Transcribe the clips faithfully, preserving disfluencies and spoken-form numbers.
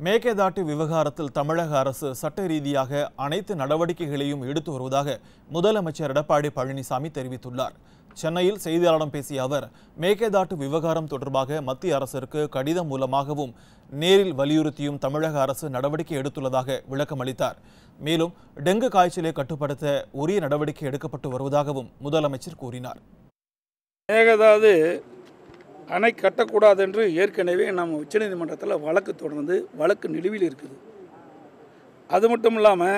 மேகதாட்டு விவகாரத்தில் தமிழக அரசு சட்ட ரீதியாக அனைத்து நடவடிக்கைகளையும் எடுத்து வருவதாக முதலமைச்சர் எடப்பாடி பழனிசாமி தெரிவித்துள்ளார். சென்னையில் செய்தியாளர்களிடம் பேசிய அவர், மேகதாட்டு விவகாரம் தொடர்பாக மத்திய அரசிற்கு கடிதம் மூலமாகவும் நேரில் வலியுறுத்தியும் தமிழக அரசு நடவடிக்கை எடுத்துள்ளதாக விளக்கம் அளித்தார். மேலும் டெங்கு காய்ச்சலை கட்டுப்படுத்த உரிய நடவடிக்கை எடுக்கப்பட்டு வருவதாகவும் முதலமைச்சர் கூறினார். மேகதாது அணை கட்டக்கூடாது என்று ஏற்கனவே நம்ம உச்சநீதிமன்றத்தில் வழக்கு தொடர்ந்து வழக்கு நிலுவையில் இருக்குது. அது மட்டும் இல்லாமல்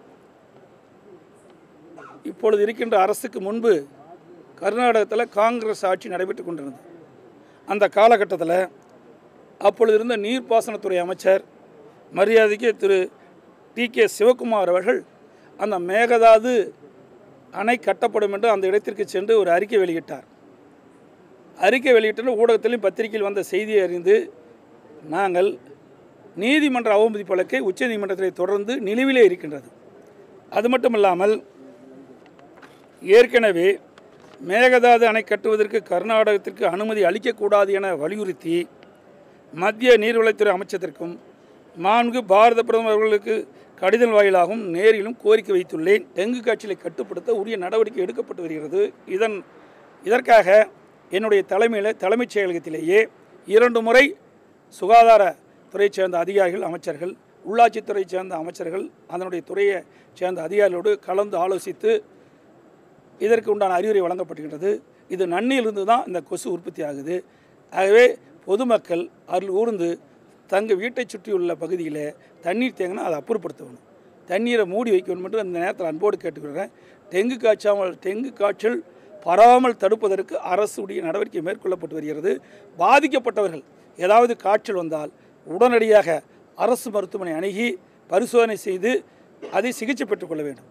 இப்பொழுது இருக்கின்ற அரசுக்கு முன்பு கர்நாடகத்தில் காங்கிரஸ் ஆட்சி நடைபெற்று கொண்டிருந்தது. அந்த காலகட்டத்தில் அப்பொழுது இருந்த நீர்ப்பாசனத்துறை அமைச்சர் மரியாதைக்கு திரு டி கே சிவகுமார் அவர்கள் அந்த மேகதாது அணை கட்டப்படும் என்று அந்த இடத்திற்கு சென்று ஒரு அறிக்கை வெளியிட்டார். அறிக்கை வெளியிட்டு ஊடகத்திலும் பத்திரிகையில் வந்த செய்தியை அறிந்து நாங்கள் நீதிமன்ற அவமதிப்பு வழக்கை உச்ச நீதிமன்றத்தில் தொடர்ந்து நிலுவிலே இருக்கின்றது. அது மட்டும் இல்லாமல் ஏற்கனவே மேகதாது அணை கட்டுவதற்கு கர்நாடகத்திற்கு அனுமதி அளிக்கக்கூடாது என வலியுறுத்தி மத்திய நீர்வளத்துறை அமைச்சத்திற்கும் நான்கு பாரத பிரதமர் அவர்களுக்கு கடிதம் வாயிலாகவும் நேரிலும் கோரிக்கை வைத்துள்ளேன். டெங்கு காய்ச்சலை கட்டுப்படுத்த உரிய நடவடிக்கை எடுக்கப்பட்டு வருகிறது. இதன் இதற்காக என்னுடைய தலைமையில் தலைமைச் செயலகத்திலேயே இரண்டு முறை சுகாதாரத்துறை சேர்ந்த அதிகாரிகள் அமைச்சர்கள், உள்ளாட்சித்துறை சேர்ந்த அமைச்சர்கள், அதனுடைய துறையை சேர்ந்த அதிகாரிகளோடு கலந்து ஆலோசித்து இதற்கு உண்டான அறிவுரை வழங்கப்படுகின்றது. இது நன்னியிலிருந்து தான் இந்த கொசு உற்பத்தி ஆகுது. ஆகவே பொதுமக்கள் அதில் ஊர்ந்து தங்கள் வீட்டை சுற்றியுள்ள பகுதியில் தண்ணீர் தேங்கினா அதை அப்புறப்படுத்தணும், தண்ணீரை மூடி வைக்கணும் என்று அந்த நேரத்தில் அன்போடு கேட்டுக்கிறேன். டெங்கு காய்ச்சாமல் டெங்கு காய்ச்சல் பரவாமல் தடுப்பதற்கு அரசுடைய நடவடிக்கை மேற்கொள்ளப்பட்டு வருகிறது. பாதிக்கப்பட்டவர்கள் ஏதாவது காய்ச்சல் வந்தால் உடனடியாக அரசு மருத்துவமனை அணுகி பரிசோதனை செய்து அதை சிகிச்சை பெற்றுக்கொள்ள வேண்டும்.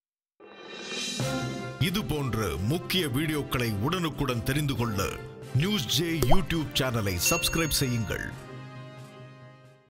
இது போன்ற முக்கிய வீடியோக்களை உடனுக்குடன் தெரிந்து கொள்ள நியூஸ் ஜே யூடியூப் சேனலை சப்ஸ்கிரைப் செய்யுங்கள்.